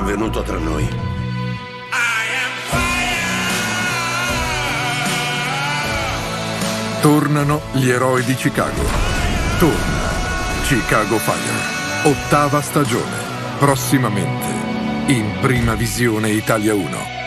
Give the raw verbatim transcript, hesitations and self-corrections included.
venuto tra noi. Tornano gli eroi di Chicago. Torna Chicago Fire. Ottava stagione. Prossimamente in Prima Visione Italia uno.